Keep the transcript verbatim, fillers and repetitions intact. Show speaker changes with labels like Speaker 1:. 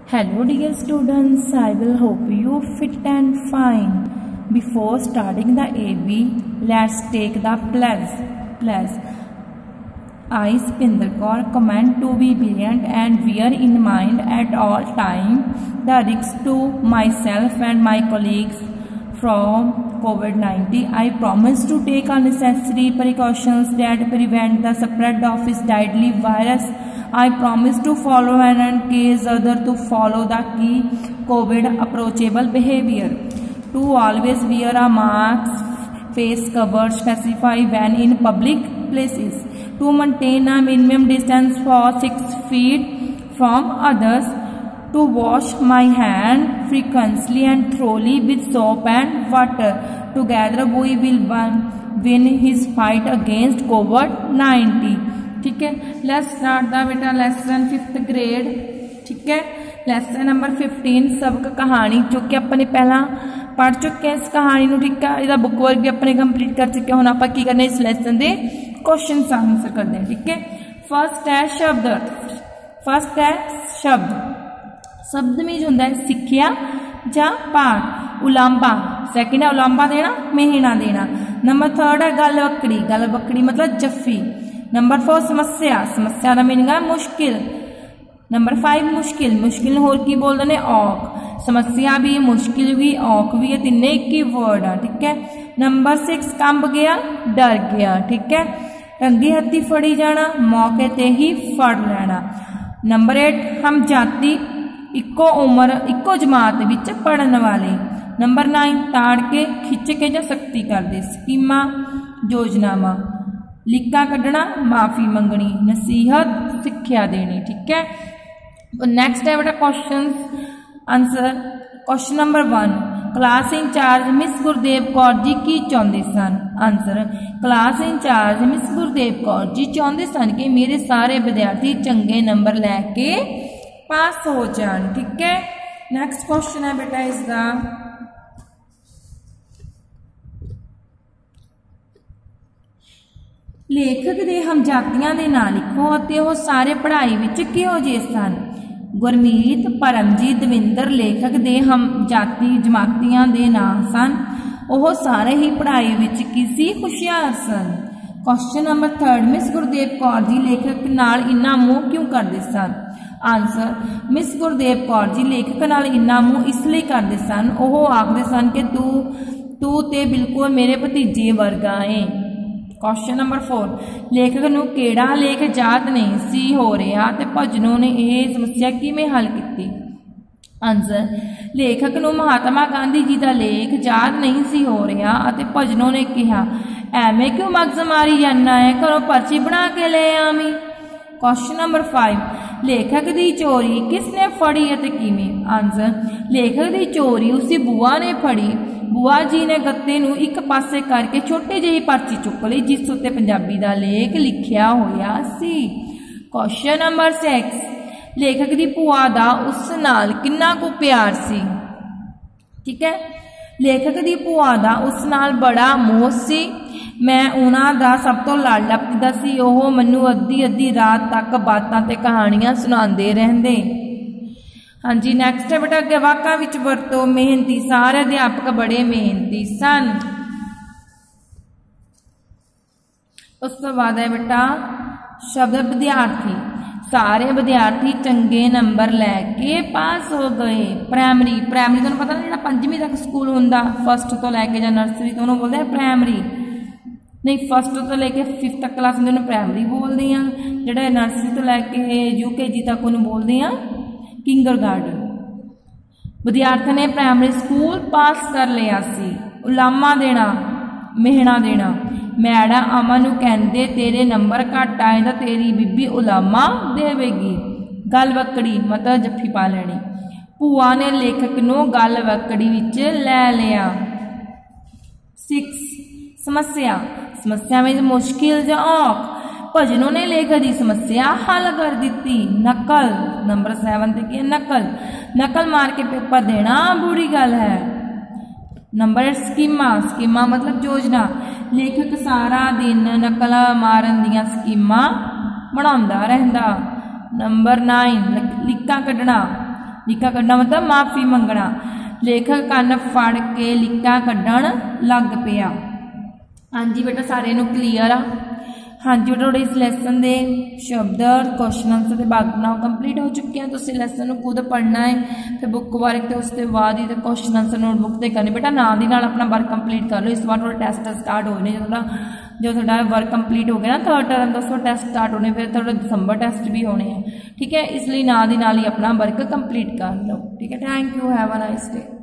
Speaker 1: Hello dear students, I will hope you fit and fine. Before starting the A B, let's take the pledge. Pledge. I, Spinder Kaur, command to be brilliant and bear in mind at all time the risks to myself and my colleagues from COVID nineteen. I promise to take all necessary precautions that prevent the spread of this deadly virus. I promise to follow and encourage others to follow the key COVID approachable behavior. To always wear a mask, face cover, specify when in public places. To maintain a minimum distance for six feet from others. To wash my hand frequently and thoroughly with soap and water. Together we will win his fight against COVID nineteen. ठीक है, let's start the बेटा lesson fifth grade. ठीक है, lesson number fifteen सबक कहानी जो कि अपने पहला पढ़ चुके हैं इस कहानी ਨੂੰ। ठीक है, ਇਹਦਾ बुक वर्क भी अपने कंप्लीट कर चुके। ਹੁਣ ਆਪਾਂ ਕੀ करने इस लेसन ਦੇ क्वेश्चन आंसर करते हैं। ठीक है, फर्स्ट है शब्द। फर्स्ट है शब्द। शब्द में जो है सिक्ख्या ਜਾਂ पाठ। उलांबा सैकेंड है उलांबा देना, मेहना देना। नंबर थर्ड है गल बकड़ी। गल बकड़ी मतलब जफ्फी। नंबर फोर समस्या। समस्या का मीनिंग है मुश्किल। नंबर फाइव मुश्किल। मुश्किल होर की बोलते हैं औख। समस्या भी, मुश्किल भी, औख भी, है तीन एक ही वर्ड है। ठीक है, नंबर सिक्स कंब गया, डर गया। ठीक है, रंगी हत्थी फड़ी जाना, मौके ते ही फड़ लेना। नंबर एट हम जाति, इको उम्र इको जमात विच पढ़न वाले। नंबर नाइन ताड़ के, खिंच के या सख्ती करते। स्कीमा योजनावां। लिक्का कढ़ना, माफी मंगनी। नसीहत सिक्ख्या देनी। ठीक है, नैक्सट है बेटा question answer. Question number one, class incharge miss Gurdev Kaur ji की चाहते सन। Answer, class incharge miss Gurdev Kaur ji चाहते सन कि मेरे सारे विद्यार्थी चंगे नंबर लैके पास हो जान। ठीक है, नैक्सट क्वेश्चन है बेटा इसका लेखक दे हमजातियां दे नाम लिखो अते वो सारे पढ़ाई विच किहो जे सन। गुरमीत, परमजीत, दविंदर लेखक दे हमजाती जमातियां दे नाम सन। वो सारे ही पढ़ाई विच किसी हुशियार सन। Question number third, miss Gurdev Kaur ji लेखक नाल इन्ना मोह क्यों करदे सन। आंसर, मिस गुरदेव कौर जी लेखक नाल इन्ना मोह इसलिए करदे सन, वो आखदे सन कि तू तू ते बिल्कुल मेरे भतीजे वर्गा है। क्वेश्चन नंबर फोर, लेखक नूं किहड़ा लेख याद नहीं सी हो रहा ते भजनों ने यह समस्या किवें हल की। आंसर, लेखक नूं महात्मा गांधी जी का लेख याद नहीं सी हो रहा अते भजनों ने कहा एवें क्यों मगज मारी जाना है, घरों पर्ची बना के ले आवी। क्वेश्चन नंबर फाइव, लेखक की चोरी किसने फड़ी अते किवें। आंसर, लेखक की चोरी उसकी बुआ ने फड़ी। बुआ जी ने गत्ते नूं एक पासे करके छोटी जी पर्ची चुक ली जिस उत्ते पंजाबी का लेख लिखिया होया सी। क्वेश्चन नंबर सिक्स, लेखक की भूआ का उस नाल किन्ना को प्यार सी। ठीक है, लेखक की भूआ का उस नाल बड़ा मोह सी। मैं उन्हां दा सब तो लाडला पिता सी। ओह मैनू अद्धी अद्धी रात तक बातां ते कहानियां सुनाते रहंदे। हाँ जी, नैक्सट है बेटा अगे वाकां विच वरतो मेहनती। सारे अध्यापक बड़े मेहनती सन। उस तो बाद है बेटा शब्द विद्यार्थी। सारे विद्यार्थी चंगे नंबर लैके पास हो गए। प्राइमरी प्राइमरी तुहानूं पता ना जो पंजवीं तक स्कूल हुंदा, फस्ट तो लैके जां नर्सरी तो उन्होंने बोलते हैं प्राइमरी। नहीं, फस्ट तो लेके फिफ्थ तक क्लास में प्राइमरी बोलते हैं। जोड़े नर्सरी तो लैके यू के जी तक उन्होंने बोलते हैं किंगर गार्डन। विद्यार्थी ने प्राइमरी स्कूल पास कर लिया सी। उलामा देना, मेहना देना। मैडम अमन नूं कहंदे तेरे नंबर घट आए तो तेरी बीबी उलामा देवेगी। गल बकड़ी मतलब जफ्फी पा लेनी। भूआ ने लेखक नूं गल बकड़ी विच लै लिया। सिक्स समस्या। समस्या में मुश्किल जां औख। भजनों ने लेखक की समस्या हल कर दी। नकल नंबर सैवन ते की नकल। नकल मार के पेपर देना बुरी गल है। Number eight schema. स्कीमा मतलब योजना। लेखक सारा दिन नकल मारन दियां स्कीमा बनाउंदा रहिंदा। Number nine लिक्का कढ़ना। ਲੀਕਾਂ ਕੱਢਣਾ मतलब माफ़ी मंगना। लेखक कन्न फड़ के लीਕਾਂ ਕੱਢਣ लग पिया। हाँ जी बेटा सारे नूं क्लीयर आ। हाँ जी बेटा इस लैसन के शब्द क्वेश्चन आंसर के भाग बनाओ कंप्लीट हो चुके हैं। तुसीं लैसन खुद पढ़ना है, फिर बुक वर्क तो उसके बाद ही तो क्वेश्चन आंसर नोटबुक से करने। बेटा नाल दी नाल अपना वर्क कंप्लीट कर लो। इस बार थोड़ा टेस्ट स्टार्ट होने जो थोड़ा जो थोड़ा वर्क कंप्लीट हो गया ना थर्ड टर्म का, उसको टेस्ट स्टार्ट होने, फिर थोड़ा दिसंबर टेस्ट भी होने हैं। ठीक है, इसलिए नाल दी नाल ही अपना वर्क कंप्लीट कर लो। ठीक है, thank you, have a nice day.